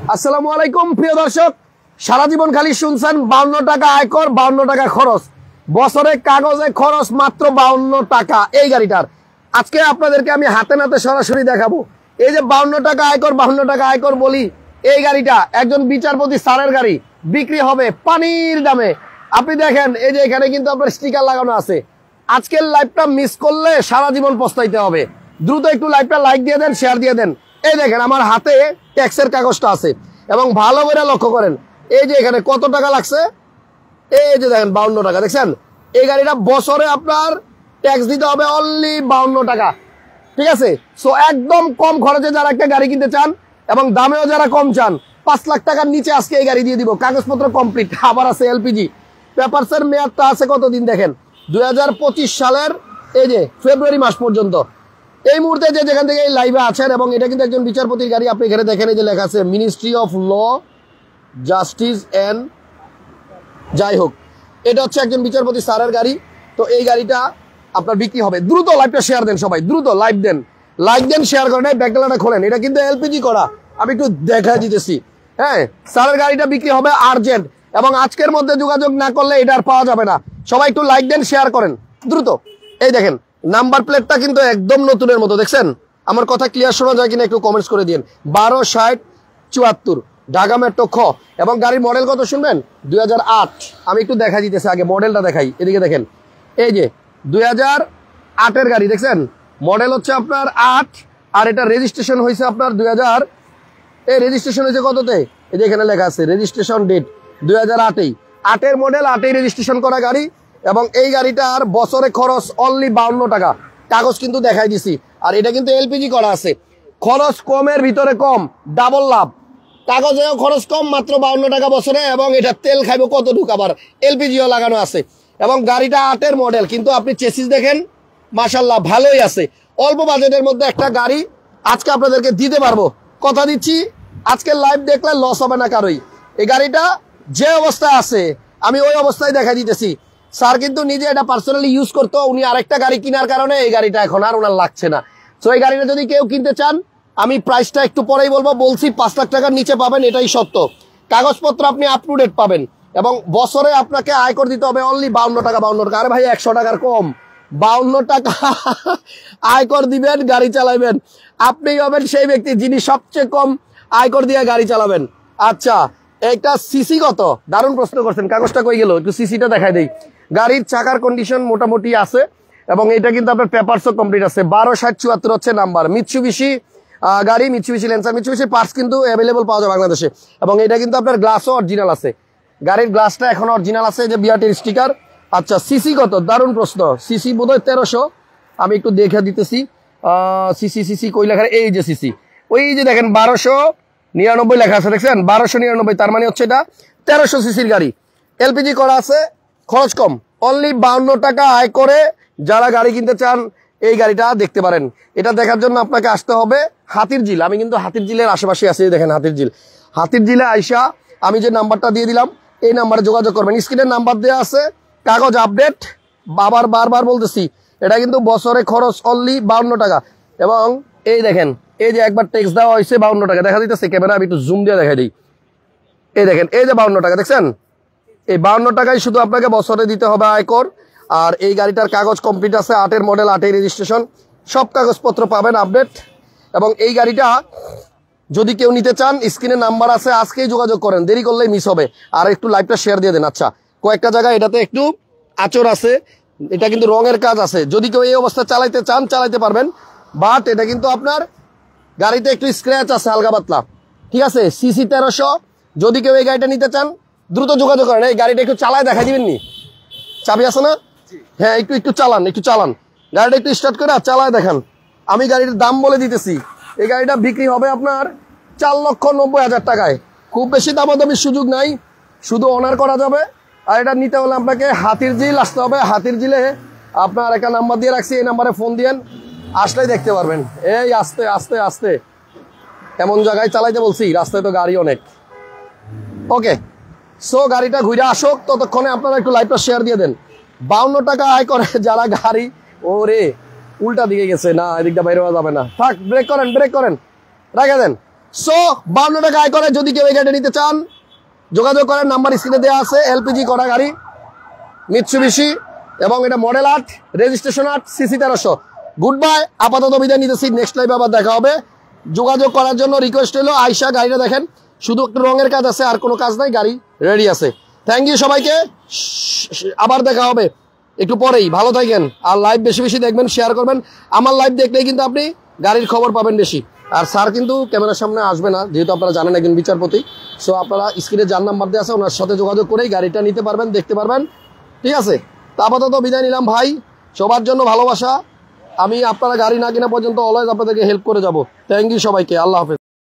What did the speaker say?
আসসালামু আলাইকুম প্রিয় দর্শক, সারা জীবন খালি শুনছেন 52 টাকা আয়কর, 52 টাকা খরচ, বছরে কাগজে খরচ মাত্র 52 টাকা। এই গাড়িটার আজকে আপনাদেরকে আমি হাতে নাতে সরাসরি দেখাবো। এই যে 52 টাকা আয়কর, 52 টাকা আয়কর বলি, এই গাড়িটা একজন বিচারপতি স্যারের গাড়ি, বিক্রি হবে পানির দামে। আপনি দেখেন এই যে এখানে কিন্তু আপনার স্টিকার লাগানো আছে। আজকের লাইভটা মিস করলে সারা জীবন পস্তাইতে হবে। দ্রুত একটু লাইভটা লাইক দিয়ে দেন, শেয়ার দিয়ে দেন। এই দেখেন আমার হাতে ট্যাক্সের কাগজটা আছে এবং ভালো করে লক্ষ্য করেন এই যে এখানে কত টাকা লাগছে। এই যে দেখেন 52 টাকা, দেখছেন? এই গাড়িটা বছরে আপনার ট্যাক্স দিতে হবে অনলি 52 টাকা, ঠিক আছে? সো একদম কম খরচে যারা একটা গাড়ি কিনতে চান এবং দামেও যারা কম চান, 5 লাখ টাকার নিচে আজকে এই গাড়ি দিয়ে দিব। কাগজপত্র কমপ্লিট, আবার আছে এলপিজি। পেপারসের মেয়াদটা আছে কতদিন দেখেন, 2025 সালের এই যে ফেব্রুয়ারি মাস পর্যন্ত। এই মুহূর্তে যে যেখান থেকে এই লাইভে আছেন, এবং এটা কিন্তু একজন বিচারপতির গাড়ি। আপনি এখানে দেখেন এই যে লেখা আছে ministry of law, justice and যাই হোক, এটা হচ্ছে একজন বিচারপতি স্যারের গাড়ি। তো এই গাড়িটা আপনার বিক্রি হবে। দ্রুত লাইভটা শেয়ার দেন, সবাই দ্রুত লাইভ দেন, লাইক দেন, শেয়ার করেন। এই ব্যাকডালাটা খোলেন, এটা কিন্তু এলপিজি করা, আমি একটু দেখা দিতেছি। হ্যাঁ, স্যারের গাড়িটা বিক্রি হবে আর্জেন্ট, এবং আজকের মধ্যে যোগাযোগ না করলে এটা আর পাওয়া যাবে না। সবাই একটু লাইক দেন, শেয়ার করেন দ্রুত। এই দেখেন নাম্বার প্লেটটা কিন্তু একদম নতুনের মতো, দেখছেন? আমার কথা ক্লিয়ার শোনা যায় কিনা একটু কমেন্টস করে দিন। 126074 ঢাকা মেট্রো খ। এবং গাড়ির মডেল কত শুনবেন? 2008। আমি একটু দেখা দিতেছি, আগে মডেলটা দেখাই। এদিকে দেখেন, এই যে 2008-এর গাড়ি, দেখছেন? মডেল হচ্ছে আপনার 8, আর এটা রেজিস্ট্রেশন হয়েছে আপনার 2000। এই রেজিস্ট্রেশন হয়েছে কততে? এই যে এখানে লেখা আছে রেজিস্ট্রেশন ডেট 2008। 8-এর মডেল, 8-এই রেজিস্ট্রেশন করা গাড়ি। এবং এই গাড়িটার বছরে খরচ অনলি 52 টাকা। কাগজ কিন্তু দেখাই দিছি, আর এটা কিন্তু এলপিজি করা আছে। খরচ কমের ভিতরে কম, ডাবল লাভ। কাগজেও খরচ কম, মাত্র 52 টাকা বছরে। এবং এটা তেল খাইব কতটুকু, আবার এলপিজিও লাগানো আছে। এবং গাড়িটা 8-এর মডেল, কিন্তু আপনি চেসিস দেখেন মাশাল্লাহ ভালোই আছে। অল্প বাজেটের মধ্যে একটা গাড়ি আজকে আপনাদেরকে দিতে পারবো, কথা দিচ্ছি। আজকে লাইভ দেখলে লস হবে না কারোই। এই গাড়িটা যে অবস্থায় আছে আমি ওই অবস্থায় দেখা দিতেছি। স্যার কিন্তু নিজে এটা পার্সোনালি ইউজ করতো, উনি আরেকটা গাড়ি কেনার কারণে এই গাড়িটা এখন আর ওনার লাগছে না। তো এই গাড়িটা যদি কেউ কিনতে চান, আমি প্রাইসটা একটু পরেই বলবো, বলছি 5 লাখ টাকার নিচে পাবেন, এটাই সত্য। কাগজপত্র আপনি আপ টু ডেট পাবেন, এবং বছরে আপনাকে আয়কর দিতে হবে অনলি 52 টাকা। 52 টাকা, আরে ভাই 100 টাকার কম, 52 টাকা আয়কর দিবেন, গাড়ি চালাবেন। আপনি হবেন সেই ব্যক্তি যিনি সবচেয়ে কম আয়কর দিয়ে গাড়ি চালাবেন। আচ্ছা, একটা সিসি কত? দারুণ প্রশ্ন করছেন। কাগজটা কই গেল, একটু সিসিটা দেখাই দেই। গাড়ির চাকার কন্ডিশন মোটামুটি আছে, এবং এটা কিন্তু আপনার পেপারসও কমপ্লিট আছে। 126074 হচ্ছে নাম্বার। মিৎসুবিশি গাড়ি, মিৎসুবিশি ল্যান্সার, মিৎসুবিশি পার্টস কিন্তু অ্যাভেলেবল পাওয়া যায় বাংলাদেশে। এবং এটা কিন্তু আপনার গ্লাসও অরিজিনাল আছে, গাড়ির গ্লাসটা এখন অরিজিনাল আছে, যে বিআরটির স্টিকার। আচ্ছা, সিসি কত? দারুণ প্রশ্ন। সিসি বোধহয় 1300, আমি একটু দেখে দিতেছি। সিসি কই লেখা? এই যে সিসি, ওই যে দেখেন 1299 লেখা আছে, দেখছেন? 1299, তার মানে হচ্ছে এটা 1300 সিসির গাড়ি। এলপিজি করা আছে, খরচ কম, অনলি 52 টাকা আয় করে যারা গাড়ি কিনতে চান এই গাড়িটা দেখতে পারেন। এটা দেখার জন্য আপনাকে আসতে হবে হাতিরঝিল। আমি কিন্তু হাতিরঝিলের আশেপাশে আছি, দেখেন হাতিরঝিল। হাতিরঝিলে আইসা আমি যে নাম্বারটা দিয়ে দিলাম, এই নাম্বারে যোগাযোগ করবেন। স্ক্রিনের নাম্বার দেওয়া আছে। কাগজ আপডেট, বারবার বলতেছি, এটা কিন্তু বছরে খরচ অনলি 52 টাকা। এবং এই দেখেন, এই যে একবার ট্যাক্স দেওয়া হয়েছে 52 টাকা, দেখা দিতেছে ক্যামেরা, আমি একটু জুম দিয়ে দেখাই দিই। এই দেখেন, এই যে 52 টাকা, দেখছেন? এই 52 টাকায় শুধু আপনাকে বছরে দিতে হবে আয়কর। আর এই গাড়িটার কাগজ কমপ্লিট আছে, 8-এর মডেল, 8-এই রেজিস্ট্রেশন, সব কাগজপত্র পাবেন আপডেট। এবং এই গাড়িটা যদি কেউ নিতে চান, স্ক্রিনে নাম্বার আছে, আজকেই যোগাযোগ করেন, দেরি করলেই মিস হবে। আর একটু লাইভটা শেয়ার দিয়ে দেন। আচ্ছা, কয়েকটা জায়গায় এটাতে একটু আঁচড় আছে, এটা কিন্তু রঙের কাজ আছে। যদি কেউ এই অবস্থা চালাইতে চান, চালাইতে পারবেন, বাট এটা কিন্তু আপনার গাড়িতে একটু স্ক্র্যাচ আছে হালকা পাতলা, ঠিক আছে? সিসি 1300। যদি কেউ এই গাড়িটা নিতে চান, দ্রুত যোগাযোগ করেন। এই গাড়িটা একটু চালায় দেখা দিবেন নি? চাবি আছে না? হ্যাঁ, একটু চালান, গাড়িটা একটু স্টার্ট করে চালায় দেখান। আমি গাড়ির দাম বলে দিতেছি। এই গাড়িটা বিক্রি হবে আপনার 4,90,000 টাকায়। খুব বেশি দামাদামির সুযোগ নাই, শুধু অনার করা যাবে। আর এটা নিতে হলে আপনাকে হাতিরঝিল আসতে হবে। হাতিরঝিলে আপনার একটা নাম্বার দিয়ে রাখছি, এই নাম্বারে ফোন দিয়েন, আসলেই দেখতে পারবেন। এই আস্তে আস্তে আস্তে, এমন জায়গায় চালাইতে বলছি, রাস্তায় তো গাড়ি অনেক। ওকে, সো গাড়িটা ঘুরে আসুক, ততক্ষণে আপনারা একটু লাইভটা শেয়ার দিয়ে দেন। 52 টাকা আয় করে যারা গাড়ি, ওরে উল্টা দিকে গেছে, না এদিকটা বাইরে যাবে না, থাক, ব্রেক করেন, রেখে দেন। সো 52 টাকা আয় করে যদি কেউ এই গাড়িটা নিতে চান যোগাযোগ করেন, নাম্বার স্ক্রিনে দেওয়া আছে। এলপিজি করা গাড়ি, মিৎসুবিশি, এবং এটা model 8, registration 8, CC 1300। Goodbye, আপাতত বিদায় নিতেছি, নেক্সট লাইভে আবার দেখা হবে। যোগাযোগ করার জন্য রিকোয়েস্ট হলো আয়শা গাড়িটা দেখেন, শুধু একটু রঙের কাজ আছে, আর কোনো কাজ নাই, গাড়ি রেডি আছে। থ্যাংক ইউ সবাইকে, আবার দেখা হবে একটু পরেই। ভালো থাকেন, আর লাইভ বেশি বেশি দেখবেন, শেয়ার করবেন। আমার লাইভ দেখলেই কিন্তু আপনি গাড়ির খবর পাবেন বেশি। আর স্যার কিন্তু ক্যামেরার সামনে আসবে না, যেহেতু আপনারা জানেন একজন বিচারপতি। সো আপনারা স্ক্রিনে যার নাম্বার দিয়ে আছে ওনার সাথে যোগাযোগ করেই গাড়িটা নিতে পারবেন, দেখতে পারবেন, ঠিক আছে? তা আপাতত বিদায় নিলাম ভাই, সবার জন্য ভালোবাসা। আমি আপনারা গাড়ি না কেনা পর্যন্ত অলওয়েজ আপনাদেরকে হেল্প করে যাব। থ্যাংক ইউ সবাইকে, আল্লাহ হাফেজ।